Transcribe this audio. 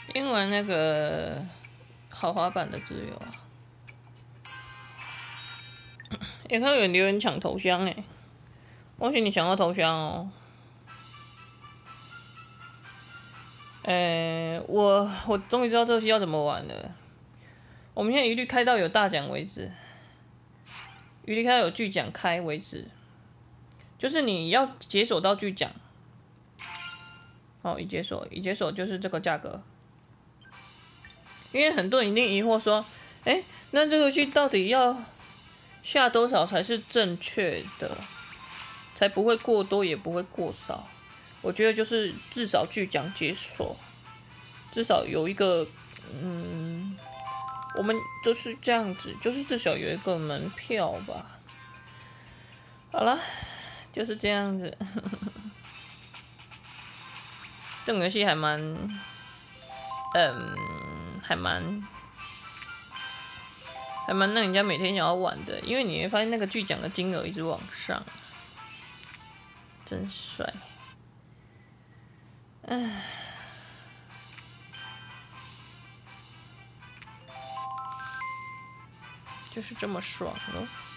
英文那个豪华版的自由啊，也看到有人留言抢头香哎，恭喜你抢到头香哦。我终于知道这个游戏要怎么玩了。我们现在一律开到有大奖为止，一律开到有巨奖开为止，就是你要解锁到巨奖。哦，已解锁就是这个价格。因为很多人一定疑惑说，那这个游戏到底要下多少才是正确的，才不会过多也不会过少？我觉得就是至少巨奖解锁，至少有一个，我们就是这样子，就是至少有一个门票吧。好了，就是这样子。这种游戏还蛮，还蛮让人家每天想要玩的，因为你会发现那个巨奖的金额一直往上，真帅。就是这么爽哦。